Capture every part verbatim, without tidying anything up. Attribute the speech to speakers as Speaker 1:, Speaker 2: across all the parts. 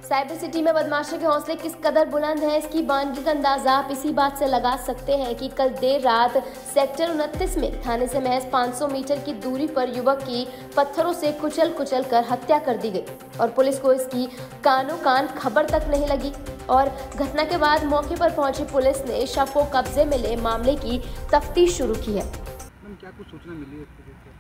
Speaker 1: Cyber city में बदमाशों के हौसले किस कदर बुलंद हैं, इसकी बानगी का अंदाजा आप इसी बात से लगा सकते हैं कि कल देर रात सेक्टर उनतीस में थाने से महज पाँच सौ मीटर की दूरी पर युवक की पत्थरों से कुचल कुचल कर हत्या कर दी गई और पुलिस को इसकी कानो कान खबर तक नहीं लगी। और घटना के बाद मौके पर पहुंची पुलिस ने शव को कब्जे में ले मामले की तफ्तीश शुरू की है।
Speaker 2: क्या कुछ सूचना मिली है?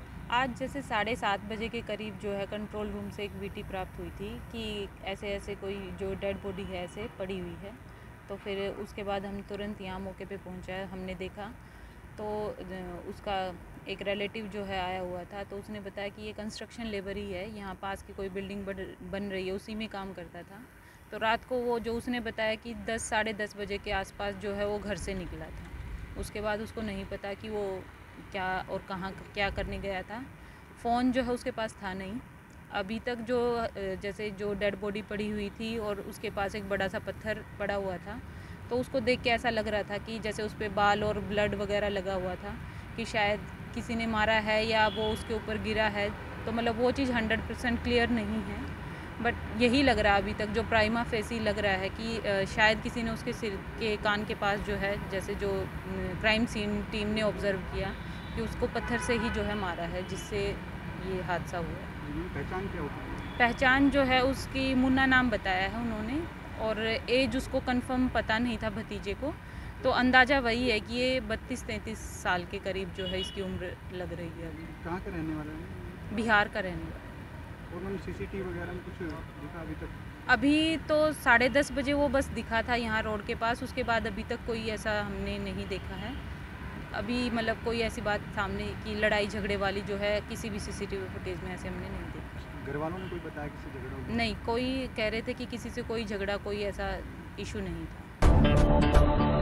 Speaker 3: आज जैसे साढ़े सात बजे के करीब जो है कंट्रोल रूम से एक वीटी प्राप्त हुई थी कि ऐसे ऐसे कोई जो डेड बॉडी है ऐसे पड़ी हुई है। तो फिर उसके बाद हम तुरंत यहाँ मौके पे पहुँचा, हमने देखा तो उसका एक रिलेटिव जो है आया हुआ था, तो उसने बताया कि ये कंस्ट्रक्शन लेबर ही है, यहाँ पास की कोई बिल्डिंग बन रही है, उसी में काम करता था। तो रात को वो जो उसने बताया कि दस साढ़े दस बजे के आसपास जो है वो घर से निकला था। उसके बाद उसको नहीं पता कि वो क्या और कहाँ क्या करने गया था। फ़ोन जो है उसके पास था नहीं। अभी तक जो जैसे जो डेड बॉडी पड़ी हुई थी और उसके पास एक बड़ा सा पत्थर पड़ा हुआ था, तो उसको देख के ऐसा लग रहा था कि जैसे उस पर बाल और ब्लड वगैरह लगा हुआ था कि शायद किसी ने मारा है या वो उसके ऊपर गिरा है। तो मतलब वो चीज़ हंड्रेड परसेंट क्लियर नहीं है, बट यही लग रहा है अभी तक जो प्राइमा फेसी लग रहा है कि शायद किसी ने उसके सिर के कान के पास जो है, जैसे जो क्राइम सीन टीम ने ऑब्जर्व किया कि उसको पत्थर से ही जो है मारा है, जिससे ये हादसा हुआ।
Speaker 2: पहचान क्या होती है?
Speaker 3: पहचान जो है उसकी मुन्ना नाम बताया है उन्होंने, और एज उसको कंफर्म पता नहीं था भतीजे को, तो अंदाज़ा वही है कि ये बत्तीस तैंतीस साल के करीब जो है इसकी उम्र लग रही है। अभी
Speaker 2: कहाँ का रहने वाला है?
Speaker 3: बिहार का रहने वाला।
Speaker 2: और मैंने सीसीटीवी वगैरह में कुछ दिखा अभी तक?
Speaker 3: अभी तो साढ़े दस बजे वो बस दिखा था यहाँ रोड के पास, उसके बाद अभी तक कोई ऐसा हमने नहीं देखा है। अभी मतलब कोई ऐसी बात सामने की लड़ाई झगड़े वाली जो है किसी भी सीसीटीवी फुटेज में ऐसे हमने नहीं देखा।
Speaker 2: घर वालों ने कोई बताया किसी झगड़ा?
Speaker 3: नहीं, कोई कह रहे थे कि किसी से कोई झगड़ा कोई ऐसा इशू नहीं था।